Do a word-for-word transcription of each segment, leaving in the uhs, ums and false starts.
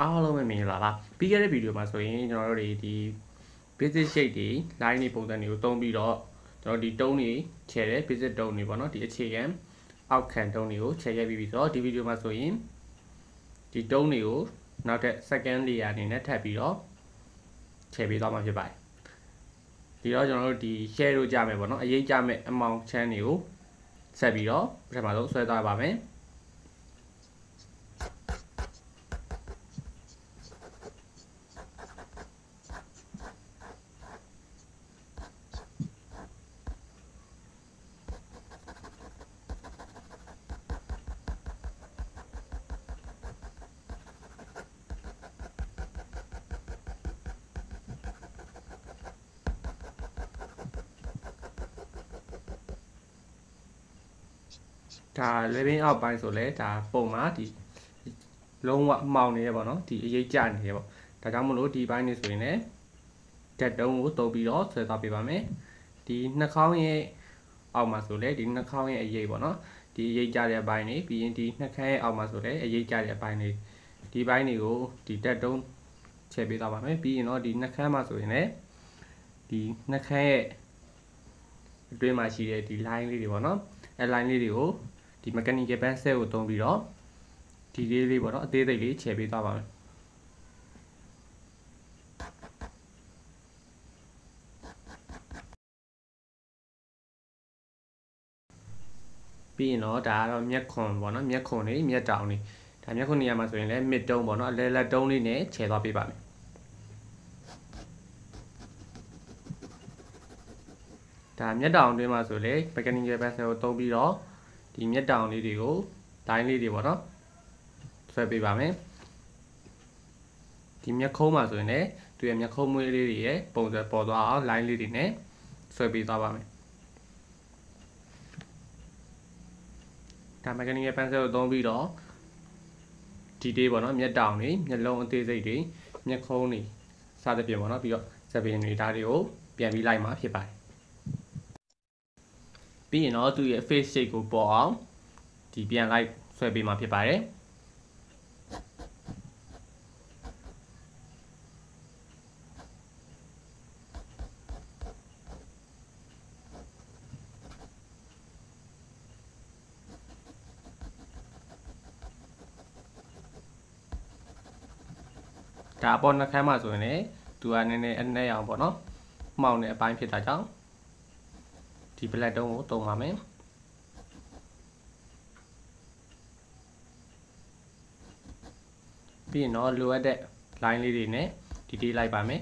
အားလုံးပဲမင်္ဂလာပါပြီးခဲ့တဲ့ဗီဒီယိုမှာဆိုရင်ကျွန်တော်တို့တွေဒီ basic shape တွေ line တွေပုံစံတွေကိုသုံးပြီးတော့ကျွန်တော်ဒီတုံးတွေခြယ်တဲ့ basic တုံးတွေပေါ့နော်ဒီအခြေခံအောက်ခံတုံးတွေကိုခြယ်ခဲ့ပြီးပြီဆိုတော့ဒီဗီဒီယိုမှာဆိုရင်ဒီတုံးတွေကိုနောက်ထပ် second layer အနေနဲ့ထပ်ပြီးတော့ခြယ်ပေးသွားမှာဖြစ်ပါတယ်ဒီတော့ကျွန်တော်တို့ဒီ share လို့ကြမယ်ပေါ့နော်အရေးကြမယ်အမောင်ချမ်းတွေကိုဆက်ပြီးတော့ပထမဆုံးဆွဲသွားပါမယ်ဒါ living out ပိုင်းဆိုလဲဒါပုံမှာဒီလုံးဝမှောင်နေရပေါ့နော်ဒီအရေးကြနေရပေါ့ဒါကြောင့်မလို့ဒီပိုင်းနေဆိုရင်လည်းဓာတ်တုံးကိုတုံးပြီးတော့ဆွဲသွားပေးပါမယ်ဒီနှာခေါင်းရဲ့အောက်မှာဆိုလဲဒီနှာခေါင်းရဲ့အရေးပေါ့နော်ဒီအရေးကြတဲ့အပိုင်းနေပြီးရင်ဒီနှာခမ်းရဲ့အောက်မှာဆိုလဲအရေးကြတဲ့အပိုင်းနေဒီပိုင်းတွေကိုဒီဓာတ်တုံးချဲပေးသွားပါမယ်ပြီးရင်တော့ဒီနှာခမ်းမှာဆိုရင်လည်းဒီနှာခမ်းရဲ့အတွင်းမှာရှိတဲ့ဒီ line လေးတွေပေါ့နော်အဲ line လေးတွေကိုဒီ mechanical pencil ကိုသုံးပြီးတော့ဒီလေးလေးပေါ့နော်အသေးသေးလေးခြယ်ပေးသွားပါမယ်ပြီးရင်တော့ဒါကတော့မျက်ခွန်ပေါ့နော်မျက်ခွန်လေးမျက်တောင်လေးဒါမျက်ခွန်နေရာမှာဆိုရင်လည်း mid တုံးပေါ့နော်အလဲလက်တုံးလေးနဲ့ခြယ်သွားပေးပါမယ်ဒါမျက်တောင်အတွင်းမှာဆိုလေ mechanical pencil ကိုသုံးပြီးတော့ဒီမျက်တောင်လေးတွေကို line လေးတွေပေါ့နော်ဆွဲပေးပါမယ်ဒီမျက်ခုံးမှာဆိုရင်လည်းသူရဲ့မျက်ခုံးမွေးလေးတွေရဲ့ပုံစံပေါ်သွားအောင် line လေးတွေနဲ့ဆွဲပေးသွားပါမယ်ဒါ mechanical pencil ကိုသုံးပြီးတော့ဒီတေးပေါ့နော်မျက်တောင်တွေမျက်လုံးအသေးစိတ်တွေမျက်ခုံးတွေစသဖြင့်ပေါ့နော်ပြီးတော့စပင်တွေဒါတွေကိုပြန်ပြီးလိုက်မှာဖြစ်ပါတယ်ပြီးရင်တော့သူ့ရဲ့ face shape ကိုပေါ်အောင်ဒီပြန်လိုက်ဆွဲပေးမှာဖြစ်ပါတယ်ဒါပေါ်နှာခမ်းမှာဆိုရင်လည်းသူကနည်းနည်းအနှဲ့အောင်ပေါ့နော်မှောင်တဲ့အပိုင်းဖြစ်တာကြောင့်ဒီ black တုံးကိုသုံးပါမယ်ပြီးရင်တော့လိုအပ်တဲ့ line လေးတွေနဲ့ဒီတေးလိုက်ပါမယ်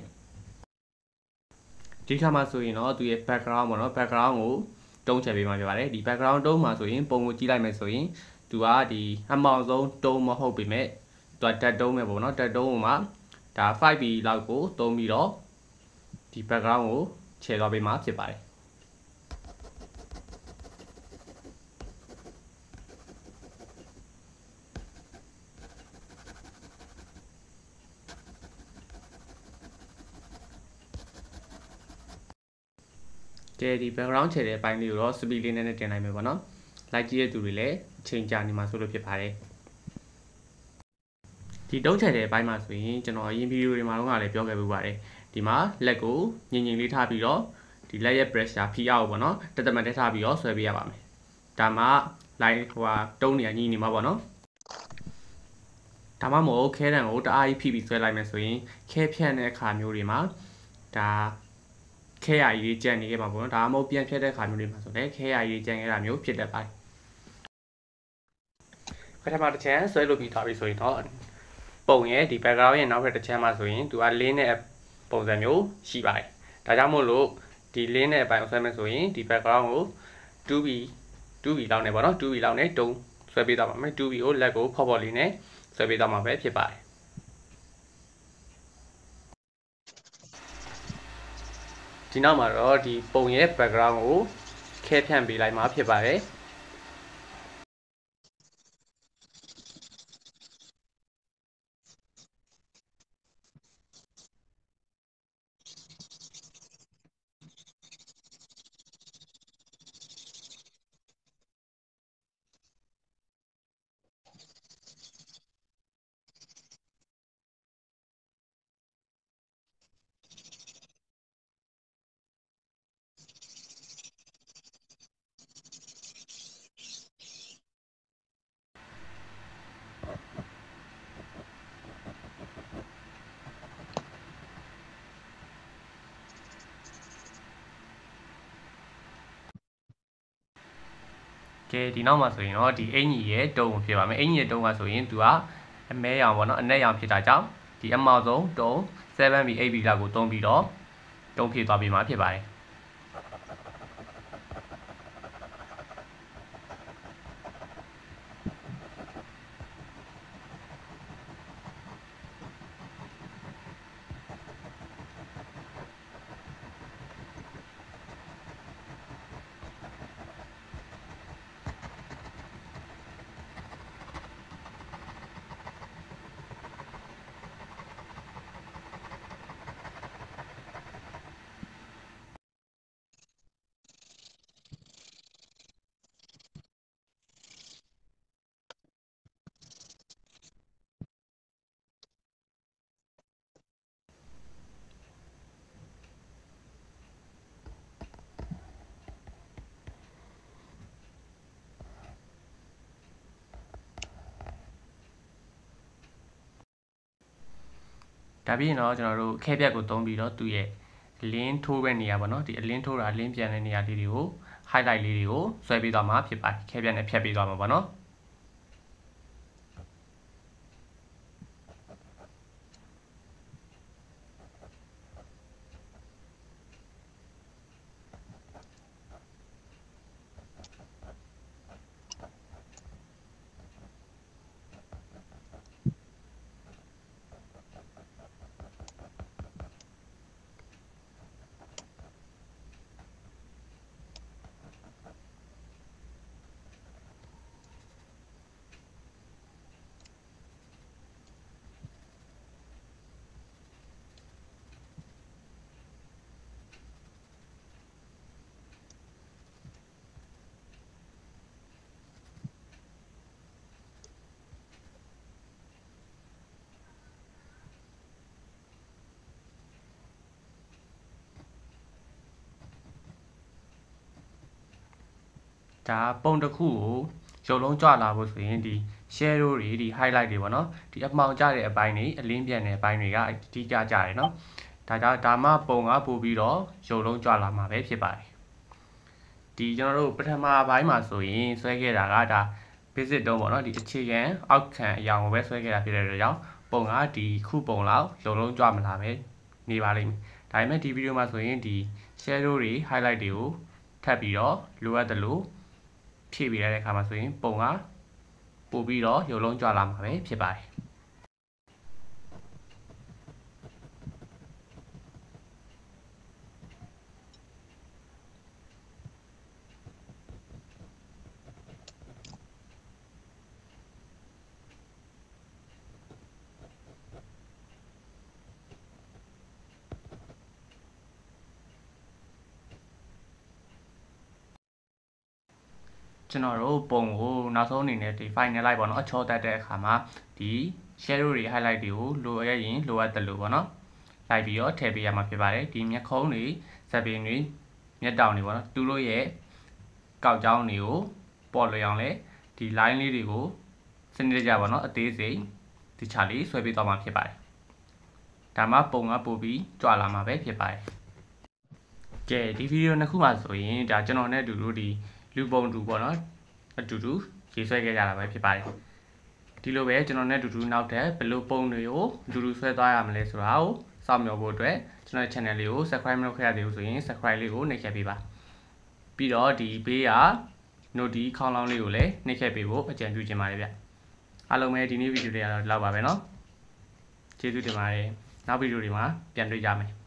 ဒီခါမှာဆိုရင်တော့သူရဲ့ background ပေါ့နော် background ကိုတုံးချပေးမှာဖြစ်ပါတယ်ဒီ background တုံးမှာဆိုရင်ပုံကိုကြည့်လိုက်မယ်ဆိုရင်သူကဒီအမောင်ဆုံးတုံးမဟုတ်ပေမဲ့သူကဓာတ်တုံးပဲပေါ့နော်ဓာတ်တုံးမှာဒါ five B လောက်ကိုသုံးပြီးတော့ဒီ background ကိုခြယ်သွားပေးမှာဖြစ်ပါတယ်ကဲဒီ background ခြယ်တဲ့အပိုင်းလေးကိုတော့ speed လေးနဲ့တင်လိုက်မယ်ပေါ့နော်လိုက်ကြည့်တဲ့သူတွေလည်းအချိန်ကြာနေမှာဆိုလို့ဖြစ်ပါတယ်ဒီတုံးချယ်တဲ့အပိုင်းမှာဆိုရင်ကျွန်တော်အရင်ဗီဒီယိုတွေမှာတော့လည်းပြောခဲ့ပူပါတယ်ဒီမှာလက်ကိုငြိမ်ငြိမ်လေးထားပြီးတော့ဒီလက်ရဲ့ pressure ဖိအားကိုပေါ့နော်တသက်မှတ်တက်ထားပြီးတော့ဆွဲပေးရပါမယ်ဒါမှ line ဟိုဟာတုံးနေရညီနေမှာပေါ့နော်ဒါမှမဟုတ်ခဲတံကိုတအားကြီးဖိပြီးဆွဲလိုက်မယ်ဆိုရင်ခဲဖြန့်တဲ့အခါမျိုးတွေမှာဒါခဲရည်ကြီးကြံနေခဲ့မှာပေါ့နော်ဒါမှမဟုတ်ပြန်ဖြတ်တဲ့အခါမျိုးတွေမှာဆိုလည်းခဲရည်ကြီးကြံခဲ့တာမျိုးဖြစ်တတ်ပါတယ်ပထမတစ်ချမ်းဆွဲလို့ပြီးသွားပြီဆိုရင်တော့ပုံရဲ့ဒီ background ရဲ့နောက်ထပ်တစ်ချမ်းမှာဆိုရင်သူကလင်းတဲ့ပုံစံမျိုးရှိပါတယ်ဒါကြောင့်မို့လို့ဒီလင်းတဲ့အပိုင်းဆွဲမယ်ဆိုရင်ဒီ background ကို two B two B လောက်နဲ့ပေါ့နော်two B လောက်နဲ့တုံးဆွဲပေးသွားပါမယ်two B ကိုလက်ကိုဖော့ဖော့လေးနဲ့ဆွဲပေးသွားမှာပဲဖြစ်ပါတယ်ဒီနောက်မှာတော့ဒီပုံရဲ့ background ကိုခဲဖြန့်ပေးလိုက်မှာဖြစ်ပါတယ်ကဲဒီနောက်မှာဆိုရင်တော့ဒီအင်ကြီးရဲ့တုံးကိုဖြစ်ပါမယ်အင်ကြီးရဲ့တုံးကဆိုရင်သူကအမဲရောင်ပေါ့နော်အနက်ရောင်ဖြစ်တာကြောင့်ဒီအမောက်ဆုံးတုံး seven B eight B လောက်ကိုတုံးပြီးတော့တုံးဖြစ်သွားပြီးမှဖြစ်ပါတယ်ဒါပြီးရင်တော့ကျွန်တော်တို့ခဲပြက်ကိုသုံးပြီးတော့သူ့ရဲ့လင်းထိုးတဲ့နေရာပေါ့နော်ဒီအလင်းထိုးတာအလင်းပြန်တဲ့နေရာလေးတွေကို highlight လေးတွေကိုဆွဲပေးသွားမှာဖြစ်ပါတယ်ခဲပြက်နဲ့ဖြတ်ပေးသွားမှာပေါ့နော်ဒါပုံတစ်ခုကိုရုပ်လုံးကြွလာဖို့ဆိုရင်ဒီ shadow တွေဒီ highlight တွေပေါ့နော်ဒီအမှောင်ကျတဲ့အပိုင်းတွေအလင်းပြန်တဲ့အပိုင်းတွေကအဓိကကြတယ်နော်ဒါကြောင့်ဒါမှပုံကပို့ပြီးတော့ရုပ်လုံးကြွလာမှာပဲဖြစ်ပါတယ်ဒီကျွန်တော်တို့ပထမပိုင်းမှာဆိုရင်ဆွဲခဲ့တာကဒါ basic တုံးပေါ့နော်ဒီအခြေခံအောက်ခံအရာကိုပဲဆွဲခဲ့တာဖြစ်တဲ့အတွက်ကြောင့်ပုံကဒီခုပုံလောက်ရုပ်လုံးကြွမလာပဲနေပါလိမ့်မယ်ဒါပေမဲ့ဒီဗီဒီယိုမှာဆိုရင်ဒီ shadow တွေ highlight တွေကိုထပ်ပြီးတော့လိုအပ်တယ်လို့ဖြည့်ပေးရတဲ့အခါမှာဆိုရင်ပုံကပို့ပြီးတော့ရုပ်လုံးကြွလာမှာပဲဖြစ်ပါတယ်ကျွန်တော်တို့ပုံကိုနောက်ဆုံးအနေနဲ့ဒီ final လိုက်ပေါ့နော်အချောတက်တဲ့အခါမှာဒီ shadow တွေ highlight တွေကိုလိုရရင်လိုအပ်တယ်လို့ပေါ့နော်လိုက်ပြီးတော့ထည့်ပေးရမှာဖြစ်ပါတယ်ဒီမျက်ခုံးတွေဇက်ပင်တွေမျက်တောင်တွေပေါ့နော်သူတို့ရဲ့ကောက်ကြောင်းတွေကိုပေါ်လွင်အောင်လဲဒီ line လေးတွေကိုစနစ်တကျပေါ့နော်အသေးစိတ်ဒီချာလေးဆွဲပေးသွားမှာဖြစ်ပါတယ်ဒါမှပုံကပို့ပြီးကြွလာမှာပဲဖြစ်ပါတယ်ကဲဒီဗီဒီယိုနှစ်ခုမှာဆိုရင်ဒါကျွန်တော်နဲ့အတူတူဒီလူပုံတူပေါ့နော်အတူတူရေးဆွဲခဲ့ကြတာပဲဖြစ်ပါတယ်ဒီလိုပဲကျွန်တော်နဲ့အတူတူနောက်ထပ်ဘယ်လိုပုံတွေကိုအတူတူဆွဲသွားရမလဲဆိုတာကိုစောင့်မျှော်ဖို့အတွက်ကျွန်တော်ရဲ့ channel လေးကို subscribe မလုပ်ခဲ့ရသေးဘူးဆိုရင် subscribe လေးကိုနှိပ်ခဲ့ပေးပါပြီးတော့ဒီဘေးက note ခေါင်းလောင်းလေးကိုလည်းနှိပ်ခဲ့ပေးဖို့အကြံပြုချင်ပါတယ်ဗျအားလုံးပဲဒီနေ့ဗီဒီယိုလေးကတော့ဒီလောက်ပါပဲเนาะကျေးဇူးတင်ပါတယ်နောက်ဗီဒီယိုတွေမှာပြန်တွေ့ကြမယ်